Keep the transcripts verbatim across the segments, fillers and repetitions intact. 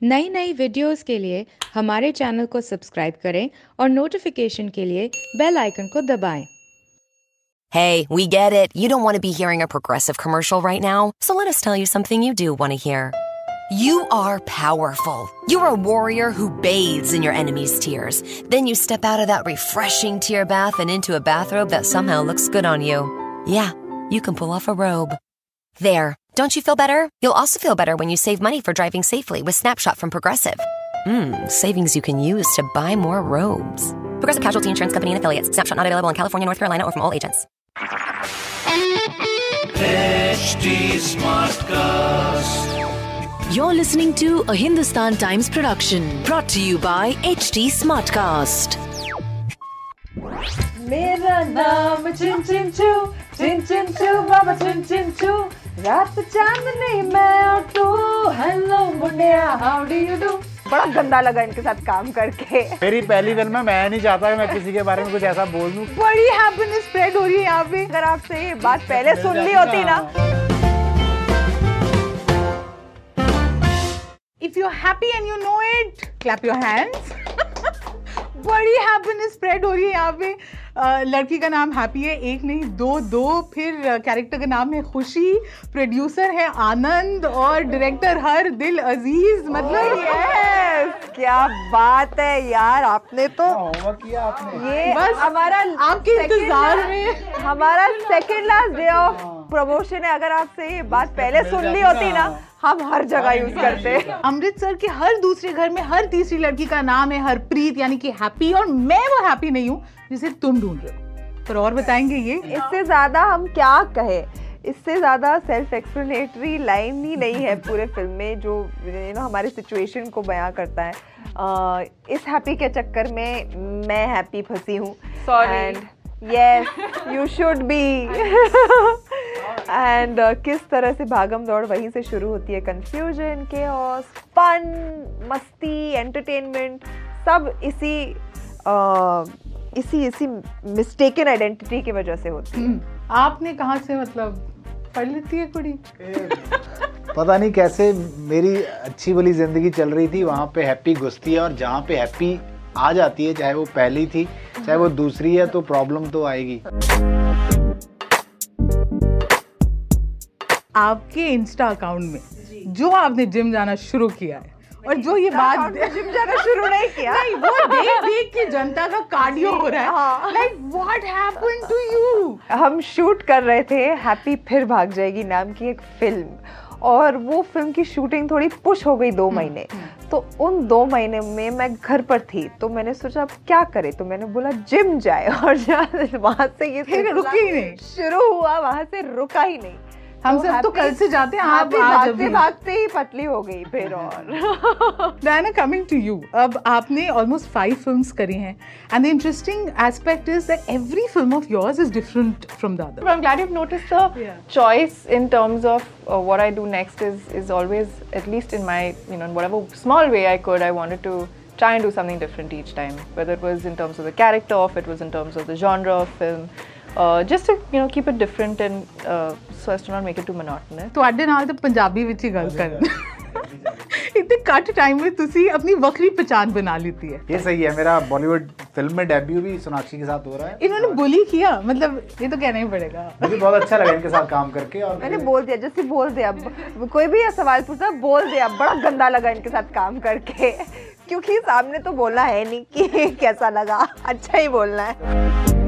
नई नई वीडियोस के लिए हमारे चैनल को सब्सक्राइब करें और नोटिफिकेशन के लिए बेल आइकन को दबाएं। Hey, we get it. You don't want to be hearing a Progressive commercial right now, so let us tell you something you do want to hear. You are powerful. You're a warrior who bathes in your enemy's tears. Then you step out of that refreshing tear bath and into a bathrobe that somehow looks good on you. Yeah, you can pull off a robe. There. Don't you feel better? You'll also feel better when you save money for driving safely with Snapshot from Progressive. Mmm, savings you can use to buy more robes. Progressive Casualty Insurance Company and Affiliates. Snapshot not available in California, North Carolina, or from all agents. H D Smartcast. You're listening to a Hindustan Times production brought to you by H D Smartcast. मेरा नाम चिन चिन चू, चिन चिन चू, बाबा चिन चिन चू, रात चांदनी मैं और तू, hello मुंडिया, हाउ डू यू डू। बड़ा गंदा लगा इनके साथ काम करके। मेरी पहली फिल्म है, मैं नहीं चाहता कि मैं किसी के बारे में कुछ ऐसा बोल दूं। बड़ी हैप्पीनेस स्प्रेड हो रही है यहाँ पे। अगर आपसे ये बात पहले सुन ली होती ना। If you're happy and you know it, clap your hands. बड़ी हैप्पीनेस स्प्रेड हो रही है यहाँ पे। Uh, लड़की का नाम हैप्पी है, एक नहीं दो दो फिर कैरेक्टर uh, का नाम है खुशी, प्रोड्यूसर है आनंद और डायरेक्टर हर दिल अजीज। मतलब यस, क्या बात है यार, आपने तो किया आपने। ये बस हमारा आपके इंतजार में हमारा second last day of promotion है। अगर आपसे ये बात पहले सुन ली होती ना, हम हर जगह यूज करते। अमृतसर के हर दूसरे घर में हर तीसरी लड़की का नाम है हरप्रीत, यानी कि हैप्पी, और मैं वो हैप्पी नहीं हूँ जिसे तुम ढूंढ रहे हो। पर और बताएंगे ये, इससे ज्यादा हम क्या कहे, इससे ज्यादा सेल्फ एक्सप्लेनेटरी लाइन ही नहीं है पूरे फिल्म में जो यू नो हमारे सिचुएशन को बयां करता है। uh, इस हैप्पी के चक्कर में मैं हैप्पी फंसी हूँ। And yes, you should be. And किस तरह से भागम दौड़ वहीं से शुरू होती है। कंफ्यूजन, केओस, फन, मस्ती, एंटरटेनमेंट, सब इसी uh, इसी इसी मिस्टेकन आइडेंटिटी की वजह से होती है। आपने कहाँ से मतलब पढ़ लेती है कुड़ी? पता नहीं कैसे मेरी अच्छी भली जिंदगी चल रही थी, वहाँ पे हैप्पी घुसती है और जहाँ पे हैप्पी आ जाती है, चाहे वो पहली थी चाहे वो दूसरी है, तो प्रॉब्लम तो आएगी। आपके इंस्टा अकाउंट में जो आपने जिम जाना शुरू किया है और जो ये बात जिम जाना शुरू नहीं किया, नहीं वो देख देख के जनता का कार्डियो हो रहा है। Like what happened to you? हम शूट कर रहे थे हैप्पी फिर भाग जाएगी नाम की एक फिल्म, और वो फिल्म की शूटिंग थोड़ी पुश हो गई दो महीने। तो उन दो महीने में मैं घर पर थी, तो मैंने सोचा अब क्या करे, तो मैंने बोला जिम जाए, और वहां से ये रुकी ही नहीं, शुरू हुआ वहां से रुका ही नहीं। हम सब तो कल से जाते हैं, आप भागते भागते ही पतली हो गई फिर। और डायना, कमिंग टू यू, अब आपने ऑलमोस्ट फाइव फिल्म्स करी हैं, and the interesting aspect is that every film of yours is different from the other. I'm glad you've noticed the yeah. choice in terms of uh, what I do next is is always, at least in my, you know, in whatever small way I could, I wanted to try and do something different each time, whether it was in terms of the character, or if it was in terms of the genre of film. Uh, just to you know keep it different and uh, so as to not make it too monotonous. ਤੁਹਾਡੇ ਨਾਲ ਤਾਂ ਪੰਜਾਬੀ ਵਿੱਚ ਹੀ ਗੱਲ ਕਰਨ। इतने cut time में तुसी अपनी वक्री पहचान बना लेती है। ये सही है, मेरा बॉलीवुड फिल्म में डेब्यू भी सोनाक्षी के साथ हो रहा है। इन्होंने बुली किया, मतलब ये तो कहना ही पड़ेगा। मुझे बहुत अच्छा लगा इनके साथ काम करके। और मैंने बोल दिया, जैसे बोल दिया, कोई भी सवाल पूछा बोल दिया, बड़ा गंदा लगा इनके साथ काम करके, क्योंकि सामने तो बोलना है नहीं कि कैसा लगा, अच्छा ही बोलना है।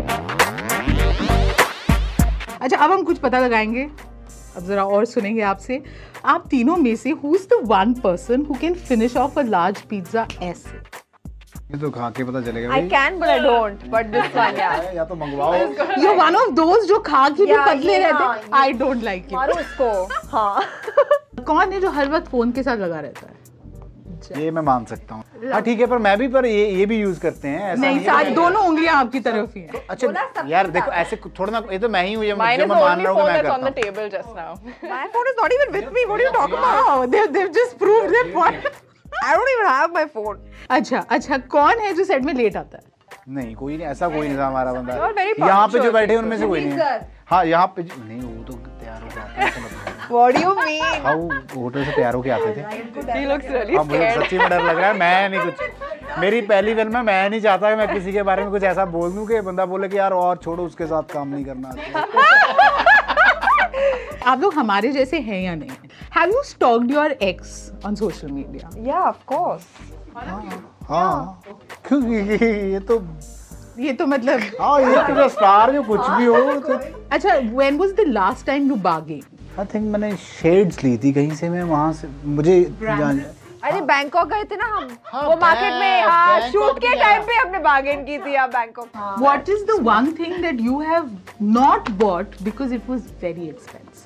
अच्छा, अब हम कुछ पता लगाएंगे, अब जरा और सुनेंगे आपसे। आप तीनों में से who is the one person who can finish off a large pizza ऐसे? ये तो खा के पता चलेगा। I can but I don't, but this one yeah. या तो मंगवाओ। You're one of those जो खा के भी पतले रहते। I don't like it। मारो उसको। हाँ। कौन है जो हर वक्त फोन के साथ लगा रहता है? ये मैं मान सकता हूँ। हाँ ठीक है, पर मैं भी, पर ये ये भी यूज करते हैं। ऐसा नहीं, साथ दोनों उंगलियां आपकी तरफ ही हैं। अच्छा यार देखो, ऐसे थोड़ा ना, ये तो मैं ही हूँ, ये मैं मान रहा हूँ कि मैं करता हूँ। On the table just now. My phone is not even with me. What are you talking about? They they've just proved their point. I don't even have my phone. अच्छा अच्छा, कौन है जो सेट में लेट आता है? नहीं, कोई नहीं, ऐसा कोई नहीं था हमारा बंदा। यहाँ पे जो बैठे उनमें से कोई नहीं। हाँ यहाँ पे नहीं, वो तो तैयार हो जाते हैं। What do you mean? हाँ वो होटल से तैयार होके आते थे। He looks really हाँ मुझे scared. सच्ची में डर लग रहा है। मैं नहीं कुछ, मेरी पहली फिल्म है, मैं नहीं चाहता कि मैं किसी के बारे में कुछ ऐसा बोल दूं कि बंदा बोले कि यार और छोड़ो, उसके साथ काम नहीं करना। आप लोग हमारे जैसे हैं या नहीं? Have you stalked your ex on social media? Yeah, of course. हाँ क्योंकि ये तो ये तो मतलब हाँ ये तो स्टार जो कुछ भी हो तो अच्छा, when was the last time you bargained? I think मैंने शेड्स ली थी कहीं से, मैं वहाँ से मुझे जान अरे बैंकॉक गए थे ना हम, हाँ, वो मार्केट में बैंक- हाँ बैंकॉक शूट के में टाइम पे हमने बार्गेन की थी आप Bangkok. What is the one thing that you have not bought because it was very expensive?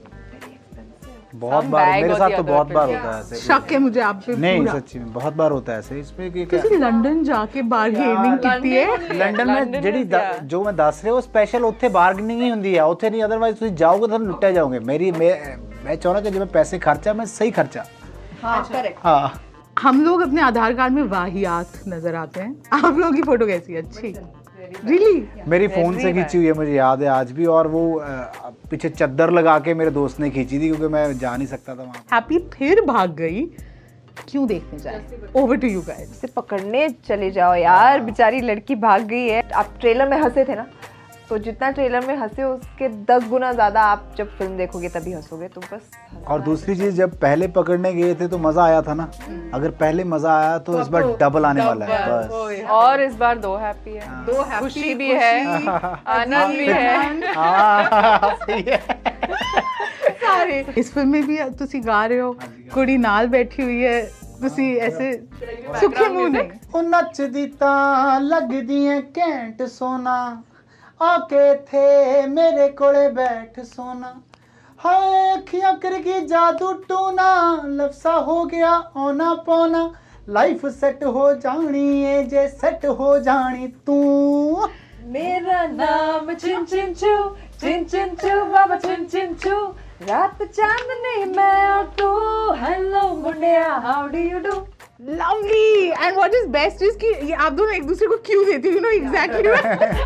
बहुत Some बार bag मेरे or साथ the तो other बहुत बार trip, होता है ऐसे। शक है मुझे आप पे नहीं पूरा। सच्ची में बहुत बार होता है ऐसे। इसमें कि क्या ਤੁਸੀਂ ਲੰਡਨ ਜਾ ਕੇ ਬਾਰਗੇਨਿੰਗ ਕੀਤੀ ਹੈ? ਲੰਡਨ में ਜਿਹੜੀ ਦ- ਜੋ ਮੈਂ ਦੱਸ ਰਿਹਾ ਉਹ ਸਪੈਸ਼ਲ ਉੱਥੇ ਬਾਰਗੇਨਿੰਗ ਹੀ ਹੁੰਦੀ ਆ, ਉੱਥੇ ਨਹੀਂ ਅਦਰਵਾਈਜ਼ ਤੁਸੀਂ ਜਾਓਗੇ ਤੁਹਾਨੂੰ ਲੁੱਟਿਆ ਜਾਓਗੇ। ਮੇਰੀ मैं मैं ਚਾਹੁੰਦਾ कि जब मैं पैसे खर्चा मैं सही खर्चा। हाँ करेक्ट। हाँ हम लोग अपने आधार कार्ड में वाहियात नजर आते हैं, आप लोगों की फोटो कैसी है? अच्छी रियली? मेरी फोन से खींची हुई है, मुझे याद है आज भी। और वो अ, पीछे चद्दर लगा के मेरे दोस्त ने खींची थी क्योंकि मैं जा नहीं सकता था वहाँ। हैप्पी फिर भाग गई, क्यों देखने जाए? Over to you guys. इसे पकड़ने चले जाओ यार, बेचारी लड़की भाग गई है। आप ट्रेलर में हंसे थे ना, तो जितना ट्रेलर में हंसे उसके दस गुना ज्यादा आप जब फिल्म देखोगे तभी हंसोगे। तो बस और दूसरी चीज, जब पहले पकड़ने गए थे तो मजा आया था ना, अगर पहले मजा आया तो इस बार डबल आने वाला है बस। और इस बार दो हैप्पी है, दो खुशी भी है, आनंद भी है। हाँ सही है। सारे इस फिल्म में भी ਤੁਸੀਂ ਗਾ ਰਹੇ ਹੋ, ਕੁੜੀ ਨਾਲ ਬੈਠੀ ਹੋਈ ਹੈ, ਤੁਸੀਂ ਐਸੇ ਸੁੱਖੇ ਮੂੰਹ ਨਹੀਂ। ਉਹ ਨੱਚਦੀ ਤਾਂ ਲੱਗਦੀ ਐ ਘੈਂਟ ਸੋਨਾ, ਆਕੇ ਥੇ ਮੇਰੇ ਕੋਲੇ ਬੈਠ ਸੋਨਾ, ਹਾਏ ਅੱਖੀਆਂ ਕਰ ਗਈ ਜਾਦੂ ਟੂਨਾ, ਲਫਸਾ ਹੋ ਗਿਆ ਆਉਣਾ ਪੌਣਾ, ਲਾਈਫ ਸੈੱਟ ਹੋ ਜਾਣੀ ਏ ਜੇ ਸੈੱਟ ਹੋ ਜਾਣੀ ਤੂੰ। मेरा नाम चिन चिन चू, चिन चिन चू बाबा चिन चिन चू, रात चांदनी मैं और तू, हेलो मुंडिया how do you do. Lovely. And what is best is कि ये आप दोनों एक दूसरे को क्यों देते हो, you know exactly.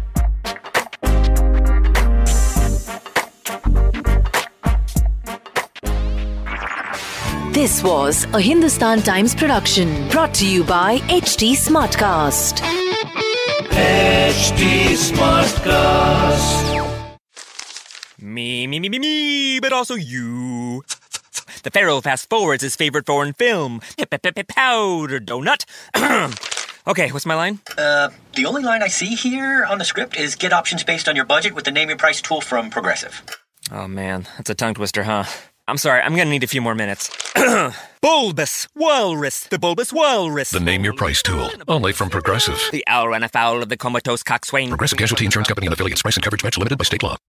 This was a Hindustan Times production brought to you by H T Smartcast. H D Smartcast. Me, me, me, me, me, but also you. The Pharaoh fast forwards his favorite foreign film, Powder Donut. Okay, what's my line? Uh, the only line I see here on the script is get options based on your budget with the Name Your Price tool from Progressive. Oh man, that's a tongue twister, huh? I'm sorry, I'm gonna need a few more minutes. Bulbous Walrus, the Bulbous Walrus. The Name Your Price tool, only from Progressive. The owl ran afoul of the comatose coxswain. Progressive Casualty Insurance Company and affiliates. Price and coverage match limited by state law.